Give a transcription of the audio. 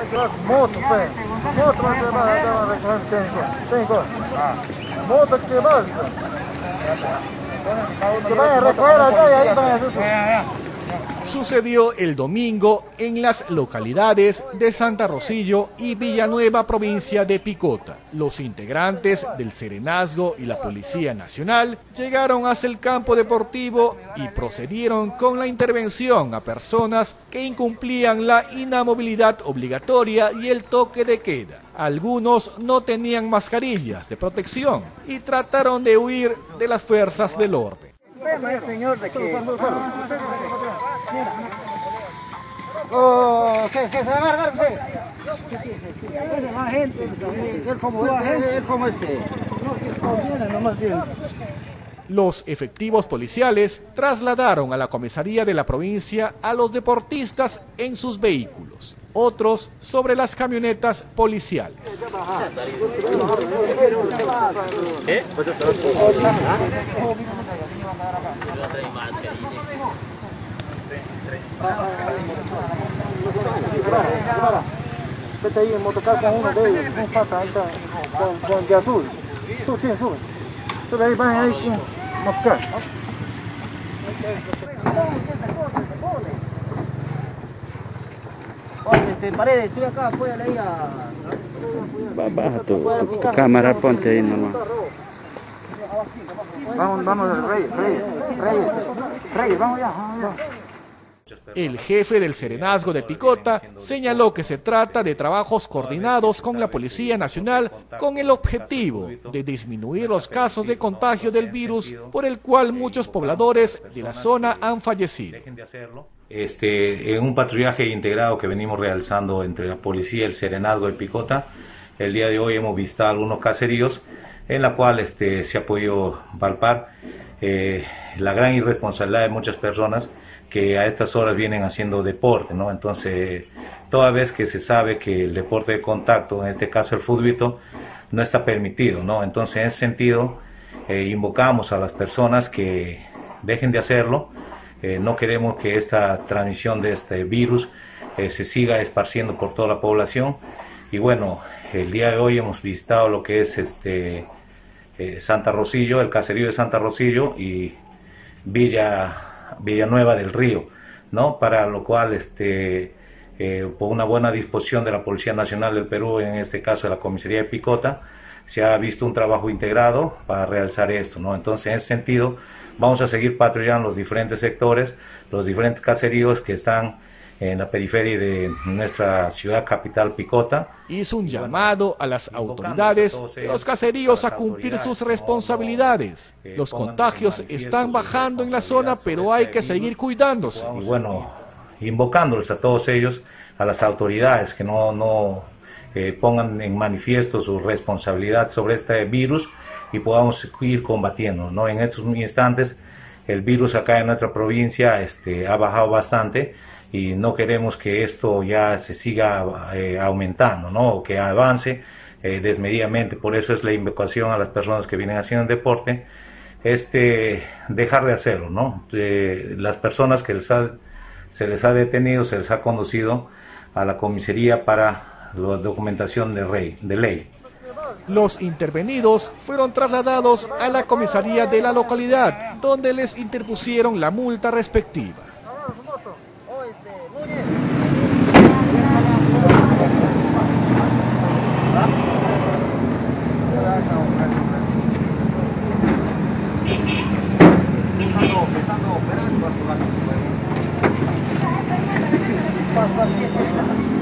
Moto, pues. Moto va a recoger técnico. Moto que va. Que vaya a recoger acá y ahí van a hacer. Sucedió el domingo en las localidades de Santa Rosillo y Villanueva, provincia de Picota. Los integrantes del Serenazgo y la Policía Nacional llegaron hasta el campo deportivo y procedieron con la intervención a personas que incumplían la inamovilidad obligatoria y el toque de queda. Algunos no tenían mascarillas de protección y trataron de huir de las fuerzas del orden. Señor, de que... Oh, se agarra, más gente, él como este. Los efectivos policiales trasladaron a la comisaría de la provincia a los deportistas en sus vehículos, otros sobre las camionetas policiales. Vete ahí en motocar con uno de ellos, un pata, ahí está, con de azul. Sube. Sube ahí, van ahí sin motocar. Paredes, sube acá, apóyale ahí a... Baja tu cámara, ponte ahí nomás. Vamos, Reyes, vamos ya. El jefe del Serenazgo de Picota señaló que se trata de trabajos coordinados con la Policía Nacional con el objetivo de disminuir los casos de contagio del virus por el cual muchos pobladores de la zona han fallecido. En un patrullaje integrado que venimos realizando entre la policía y el Serenazgo de Picota, el día de hoy hemos visto algunos caseríos en la cual se ha podido palpar la gran irresponsabilidad de muchas personas que a estas horas vienen haciendo deporte, ¿no? Entonces, toda vez que se sabe que el deporte de contacto, en este caso el fútbol, no está permitido, ¿no? Entonces, en ese sentido, invocamos a las personas que dejen de hacerlo. No queremos que esta transmisión de este virus se siga esparciendo por toda la población. Y bueno, el día de hoy hemos visitado lo que es Santa Rosillo, el caserío de Santa Rosillo y Villanueva del Río, ¿no? Para lo cual, por una buena disposición de la Policía Nacional del Perú, en este caso de la Comisaría de Picota, se ha visto un trabajo integrado para realizar esto, ¿no? Entonces, en ese sentido, vamos a seguir patrullando los diferentes sectores, los diferentes caseríos que están en la periferia de nuestra ciudad capital Picota. Hizo un llamado a las autoridades de los caseríos a cumplir sus responsabilidades. Los contagios están bajando en la zona, pero hay que seguir cuidándose. Y bueno, invocándoles a todos ellos, a las autoridades que no pongan en manifiesto su responsabilidad sobre este virus y podamos ir combatiendo, ¿no? En estos instantes el virus acá en nuestra provincia ha bajado bastante y no queremos que esto ya se siga aumentando, ¿no? O que avance desmedidamente. Por eso es la invocación a las personas que vienen haciendo deporte, dejar de hacerlo, ¿no? Las personas que se les ha detenido, se les ha conducido a la comisaría para la documentación de ley. Los intervenidos fueron trasladados a la comisaría de la localidad, donde les interpusieron la multa respectiva. Paso a 7.